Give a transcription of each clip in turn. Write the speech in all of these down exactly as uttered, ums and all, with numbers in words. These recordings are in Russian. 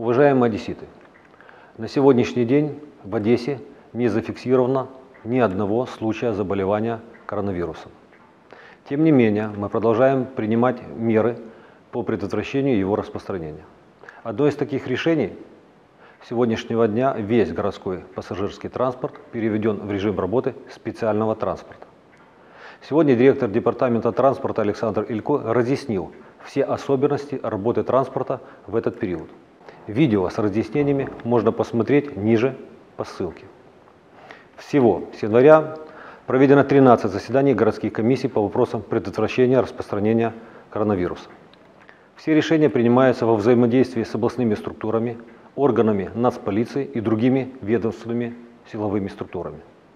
Уважаемые одесситы, на сегодняшний день в Одессе не зафиксировано ни одного случая заболевания коронавирусом. Тем не менее, мы продолжаем принимать меры по предотвращению его распространения. Одно из таких решений с сегодняшнего дня весь городской пассажирский транспорт переведен в режим работы специального транспорта. Сегодня директор департамента транспорта Александр Илько разъяснил все особенности работы транспорта в этот период. Видео с разъяснениями можно посмотреть ниже по ссылке. Всего с января проведено тринадцать заседаний городских комиссий по вопросам предотвращения распространения коронавируса. Все решения принимаются во взаимодействии с областными структурами, органами нацполиции и другими ведомственными силовыми структурами.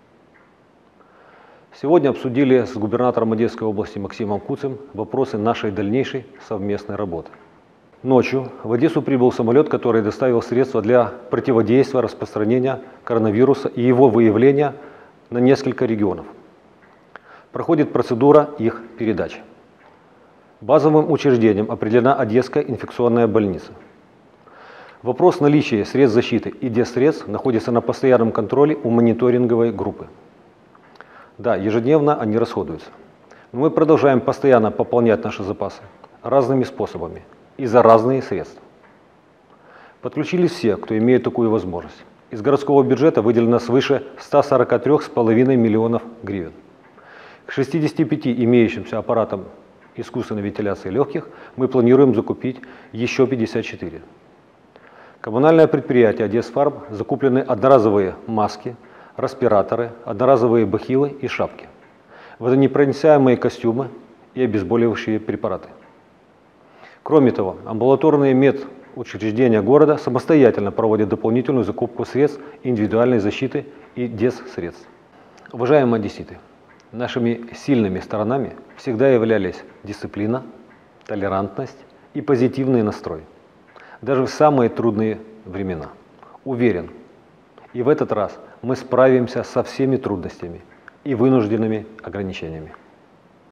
Сегодня обсудили с губернатором Одесской области Максимом Куцем вопросы нашей дальнейшей совместной работы. Ночью в Одессу прибыл самолет, который доставил средства для противодействия распространения коронавируса и его выявления на несколько регионов. Проходит процедура их передачи. Базовым учреждением определена Одесская инфекционная больница. Вопрос наличия средств защиты и дезсредств находится на постоянном контроле у мониторинговой группы. Да, ежедневно они расходуются. Но мы продолжаем постоянно пополнять наши запасы разными способами и за разные средства. Подключились все, кто имеет такую возможность. Из городского бюджета выделено свыше ста сорока трёх с половиной миллионов гривен. К шестидесяти пяти имеющимся аппаратам искусственной вентиляции легких мы планируем закупить еще пятьдесят четыре. Коммунальное предприятие Одесфарм закуплены одноразовые маски, респираторы, одноразовые бахилы и шапки, водонепроницаемые костюмы и обезболивающие препараты. Кроме того, амбулаторные медучреждения города самостоятельно проводят дополнительную закупку средств индивидуальной защиты и дезсредств. Уважаемые одесситы, нашими сильными сторонами всегда являлись дисциплина, толерантность и позитивный настрой, даже в самые трудные времена. Уверен, и в этот раз мы справимся со всеми трудностями и вынужденными ограничениями.